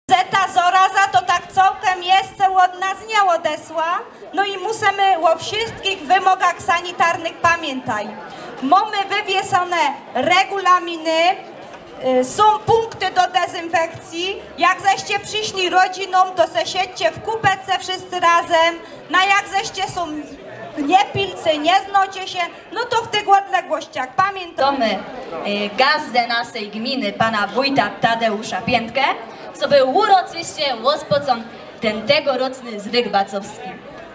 Zeta zoraza to tak całkiem jeszcze od nas nie odesła, no i musimy o wszystkich wymogach sanitarnych pamiętaj. Mamy wywieszone regulaminy, są punkty do dezynfekcji. Jak zeście przyszli rodziną, to se siedźcie w kupece wszyscy razem. Jak zeście są niepilcy, nie znocie się, no to w tych odległościach pamiętamy gazdę naszej gminy, pana wójta Tadeusza Piętkę, co był uroczyście rozpoczął ten tegoroczny zwyk bacowski.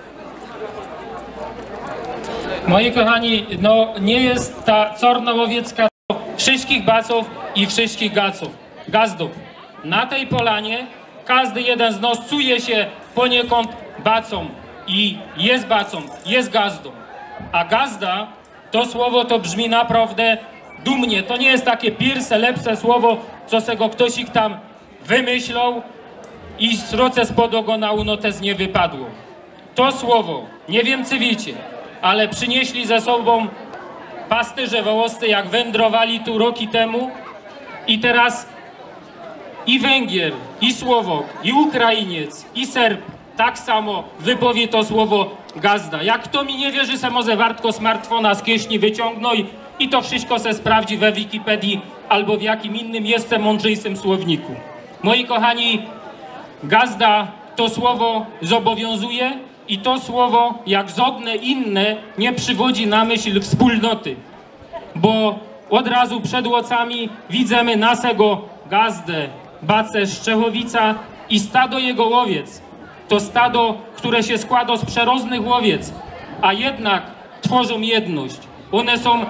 Moi kochani, no nie jest ta Corna Łowiecka wszystkich baców i wszystkich gazdów. Na tej polanie każdy jeden z nas czuje się poniekąd bacą i jest bacą, jest gazdą. A gazda, to słowo to brzmi naprawdę dumnie. To nie jest takie pierwsze, lepsze słowo, co se go ktoś ich tam wymyślał i sroce spod ogonału, no też nie wypadło. To słowo, nie wiem czy wiecie, ale przynieśli ze sobą pasterze wołoscy, jak wędrowali tu roki temu, i teraz i Węgier, i Słowok, i Ukrainiec, i Serb tak samo wypowie to słowo gazda. Jak kto mi nie wierzy, se może wartko smartfona z kieszeni wyciągnąć i to wszystko se sprawdzi we Wikipedii albo w jakim innym jeszcze mądrzejszym słowniku. Moi kochani, gazda to słowo zobowiązuje i to słowo, jak żadne inne, nie przywodzi na myśl wspólnoty. Bo od razu przed łocami widzimy naszego gazdę, bacę Szczechowica i stado jego łowiec. To stado, które się składa z przeróżnych łowiec, a jednak tworzą jedność. One są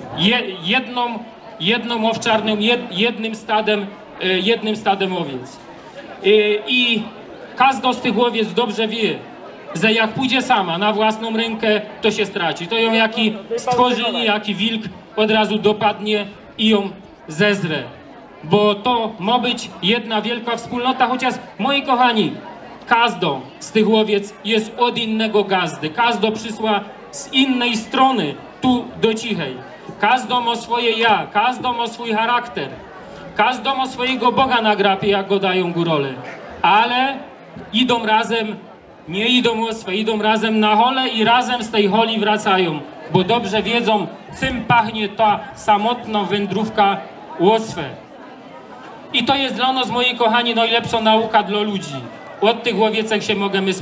jedną owczarnią, jednym stadem owiec. I każdy z tych łowiec dobrze wie, że jak pójdzie sama na własną rękę, to się straci. To ją jaki stworzenie, jaki wilk od razu dopadnie i ją zezrze. Bo to ma być jedna wielka wspólnota, chociaż, moi kochani, każdą z tych łowiec jest od innego gazdy. Każda przysła z innej strony tu do Cichej. Każdą ma swoje ja, każdą ma swój charakter. Każdą ma swojego Boga na grapie, jak go dają górole. Ale idą razem, nie idą łoswe, idą razem na hole i razem z tej holi wracają. Bo dobrze wiedzą, czym pachnie ta samotna wędrówka łoswe. I to jest dla nas, moi kochani, najlepsza nauka dla ludzi. Od tych łowiecek się możemy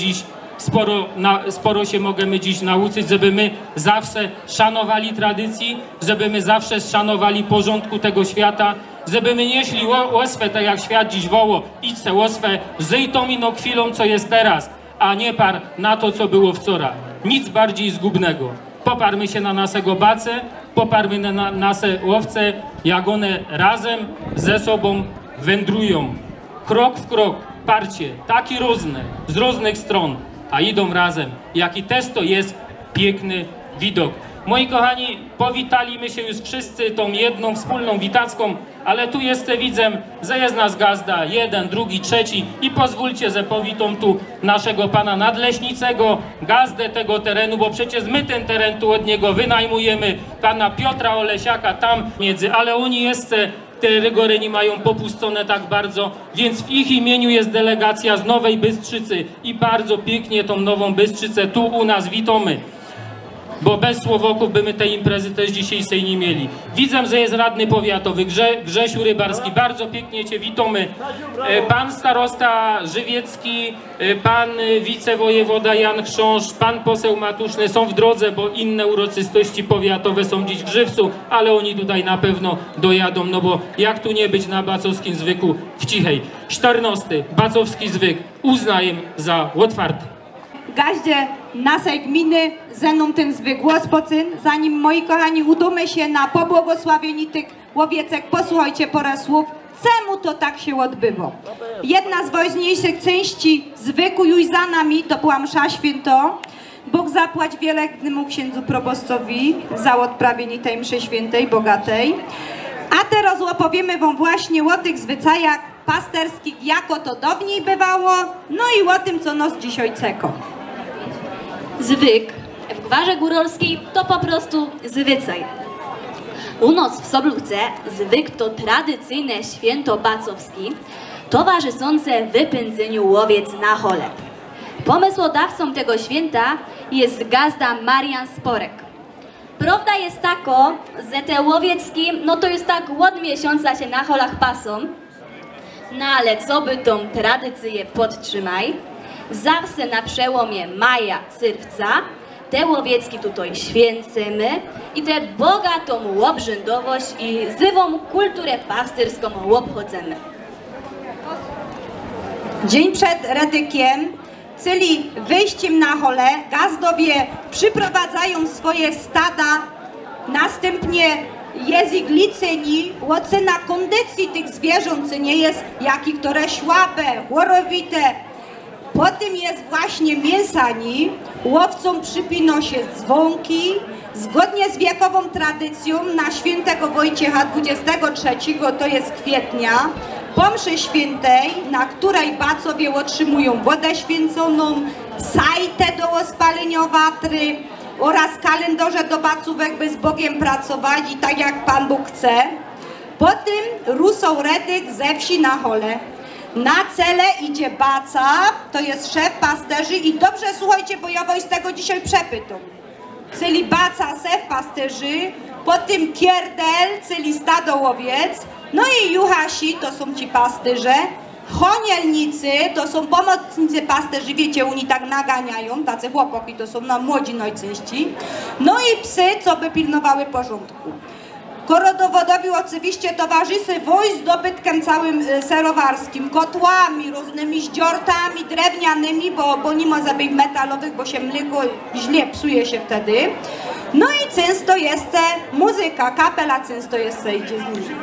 sporo się możemy dziś nauczyć, żeby my zawsze szanowali tradycji, żeby my zawsze szanowali porządku tego świata, żeby my nie szli łoswę, tak jak świat dziś woło, idź se łoswę, żyj tą ino chwilą, co jest teraz, a nie par na to, co było wczoraj. Nic bardziej zgubnego. Poparmy się na naszego bacę, poparmy na nasze łowce, jak one razem ze sobą wędrują. Krok w krok, parcie, takie różne, z różnych stron, a idą razem. Jaki też to jest piękny widok. Moi kochani, powitaliśmy się już wszyscy tą jedną wspólną witacką, ale tu jeszcze widzę, że jest nas gazda, jeden, drugi, trzeci i pozwólcie, że powitą tu naszego pana nadleśnicego, gazdę tego terenu, bo przecież my ten teren tu od niego wynajmujemy, pana Piotra Olesiaka tam między, ale oni jeszcze te rygory nie mają popuszczone tak bardzo, więc w ich imieniu jest delegacja z Nowej Bystrzycy i bardzo pięknie tą Nową Bystrzycę tu u nas witamy. Bo bez Słowoków by my tej imprezy też dzisiejszej nie mieli. Widzę, że jest radny powiatowy Grzesiu Rybarski. Bardzo pięknie cię witamy. Pan starosta Żywiecki, pan wicewojewoda Jan Chrząszcz, pan poseł Matuszny są w drodze, bo inne uroczystości powiatowe są dziś w Żywcu, ale oni tutaj na pewno dojadą, no bo jak tu nie być na bacowskim zwyku w Cichej. 14. bacowski zwyk uznaję za otwarty. gaździe naszej gminy zeną ten zwykły rozpocyn. Zanim, moi kochani, udamy się na pobłogosławieni tych łowiecek, posłuchajcie parę słów, czemu to tak się odbywa. Jedna z ważniejszych części zwykłu już za nami to była msza święto. Bóg zapłać wielebnemu księdzu proboszczowi za odprawienie tej mszy świętej, bogatej. A teraz opowiemy wam właśnie o tych zwyczajach pasterskich, jako to dawniej bywało, no i o tym, co nas dzisiaj czeka. Zwyk w gwarze góralskiej to po prostu zwyczaj. U nas w Soblówce zwyk to tradycyjne święto bacowski. towarzyszące wypędzeniu łowiec na hole. Pomysłodawcą tego święta jest gazda Marian Sporek. Prawda jest taka, że te łowiecki, no to jest tak od miesiąca się na holach pasą, no ale co by tą tradycję podtrzymaj, zawsze na przełomie maja, czerwca, te łowiecki tutaj święcimy i tę bogatą obrzędowość i żywą kulturę pasterską obchodzimy. Dzień przed Redykiem, czyli wyjściem na hole, gazdowie przyprowadzają swoje stada, następnie jest ich licyni, ocena kondycji tych zwierząt, co nie jest, jak i które słabe, chorowite. Potem jest właśnie mięsani, łowcom przypino się dzwonki, zgodnie z wiekową tradycją na świętego Wojciecha 23, to jest kwietnia, po mszy świętej, na której bacowie otrzymują wodę święconą, sajtę do spalenia watry oraz kalendarze do bacówek, by z Bogiem pracować i tak jak Pan Bóg chce. Potem rusą Redyk ze wsi na hole. Na cele idzie baca, to jest szef pasterzy i dobrze słuchajcie, bo ja was z tego dzisiaj przepytam. Czyli baca, szef pasterzy, potem kierdel, czyli stado łowiec, no i juhasi, to są ci pasterze, chonielnicy, to są pomocnicy pasterzy, wiecie, oni tak naganiają, tacy chłopaki, to są na młodzi najczęściej, no i psy, co by pilnowały porządku. Korodowodowi oczywiście towarzyszy wojsk z dobytkiem całym serowarskim, kotłami, różnymi zdziortami drewnianymi, bo nie ma zabieg metalowych, bo się mleko źle psuje się wtedy. No i często jest muzyka, kapela często jest idzie z nimi.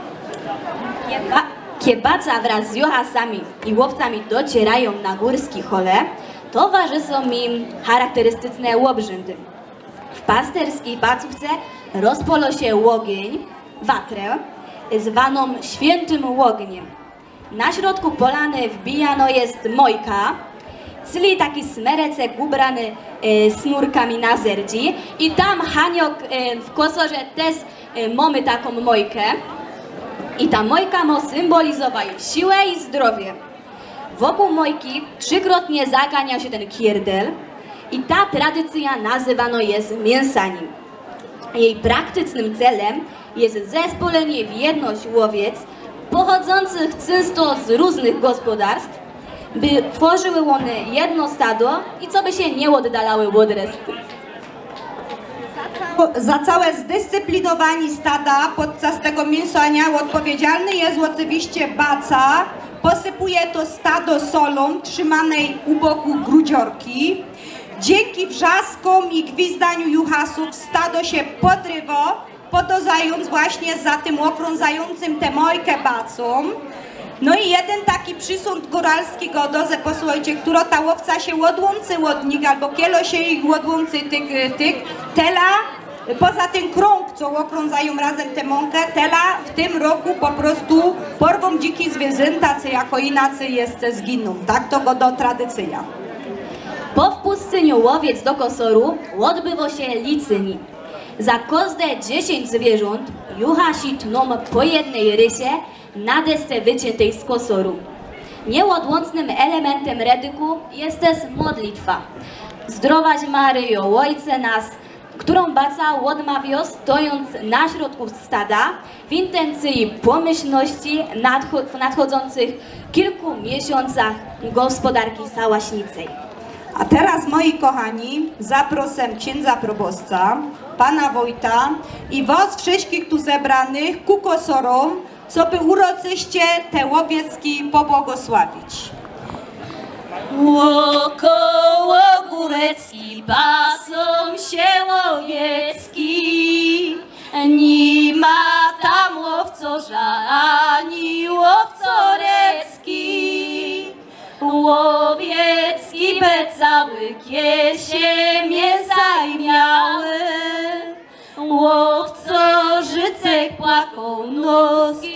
Kiebaca wraz z juhasami i łowcami docierają na górskie hole, towarzyszą im charakterystyczne obrzędy. W pasterskiej bacówce rozpolo się ogień, watrę, zwaną świętym ogniem. Na środku polany wbijano jest mojka, czyli taki smerecek ubrany snurkami na zerdzi i tam Haniok w kosorze też mamy taką mojkę i ta mojka ma symbolizować siłę i zdrowie. Wokół mojki trzykrotnie zagania się ten kierdel i ta tradycja nazywano jest mięsanim. Jej praktycznym celem jest zespolenie w jedność łowiec pochodzących często z różnych gospodarstw, by tworzyły one jedno stado i co by się nie oddalały od reszty. Za całe zdyscyplinowanie stada podczas tego mięsania odpowiedzialny jest oczywiście baca. Posypuje to stado solą trzymanej u boku grudziorki. Dzięki wrzaskom i gwizdaniu juhasów stado się podrywa, podążając właśnie za tym okrążającym tę mojkę bacą. No i jeden taki przysąd góralski godozę, posłuchajcie, która ta łowca się odłączy od nich, albo kielo się ich odłączy tych, tela, poza ten krąg, co okrążają razem tę mąkę, tela w tym roku po prostu porwą dzikie zwierzęta, co jako inaczej jest zginą, tak? To go do tradycja. Po wpuszczeniu łowiec do kosoru odbywa się licyni. Za każde 10 zwierząt juhasi tną po jednej rysie na desce wyciętej z kosoru. Nieodłącznym elementem redyku jest też modlitwa. Zdrowaś Maryjo, Ojcze nas, którą baca odmawia stojąc na środku stada w intencji pomyślności w nadchodzących kilku miesiącach gospodarki sałaśnicej. A teraz, moi kochani, zaproszę księdza proboszcza, pana Wojta i was wszystkich tu zebranych ku kosorom, co by uroczyście te łowiecki pobłogosławić. Wokoło górecki pasą się łowiecki, nie ma tam łowcorza ani łowcorecki. Łowiecki be cały kiesie mięsa miały, łowcorzycek płaką noski